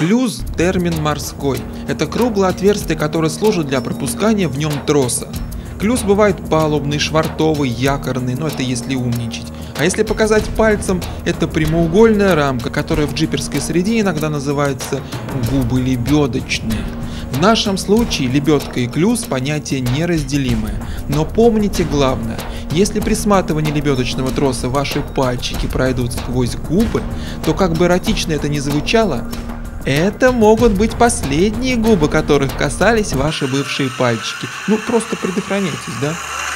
Клюз – термин морской. Это круглое отверстие, которое служит для пропускания в нем троса. Клюз бывает палубный, швартовый, якорный, но это если умничать. А если показать пальцем, это прямоугольная рамка, которая в джиперской среде иногда называется губы лебедочные. В нашем случае лебедка и клюз – понятие неразделимое. Но помните главное, если при сматывании лебедочного троса ваши пальчики пройдут сквозь губы, то как бы эротично это ни звучало, это могут быть последние губы, которых касались ваши бывшие пальчики. Ну просто предохраняйтесь, да?